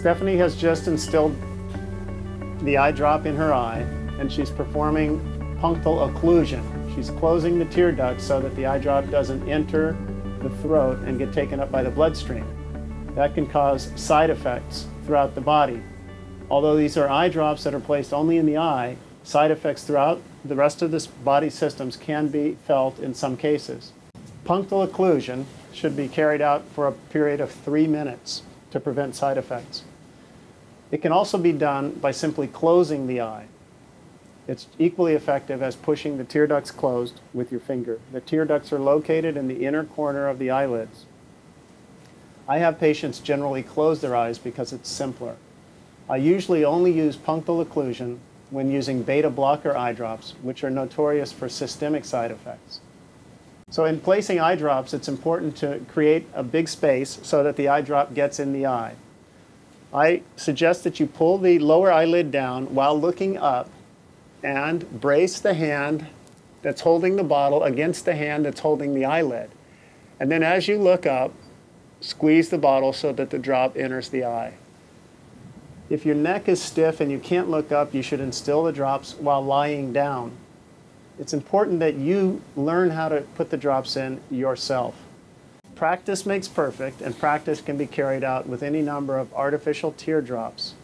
Stephanie has just instilled the eye drop in her eye, and she's performing punctal occlusion. She's closing the tear duct so that the eye drop doesn't enter the throat and get taken up by the bloodstream. That can cause side effects throughout the body. Although these are eye drops that are placed only in the eye, side effects throughout the rest of the body systems can be felt in some cases. Punctal occlusion should be carried out for a period of 3 minutes to prevent side effects. It can also be done by simply closing the eye. It's equally effective as pushing the tear ducts closed with your finger. The tear ducts are located in the inner corner of the eyelids. I have patients generally close their eyes because it's simpler. I usually only use punctal occlusion when using beta blocker eye drops, which are notorious for systemic side effects. So in placing eye drops, it's important to create a big space so that the eye drop gets in the eye. I suggest that you pull the lower eyelid down while looking up and brace the hand that's holding the bottle against the hand that's holding the eyelid. And then as you look up, squeeze the bottle so that the drop enters the eye. If your neck is stiff and you can't look up, you should instill the drops while lying down. It's important that you learn how to put the drops in yourself. Practice makes perfect, and practice can be carried out with any number of artificial teardrops.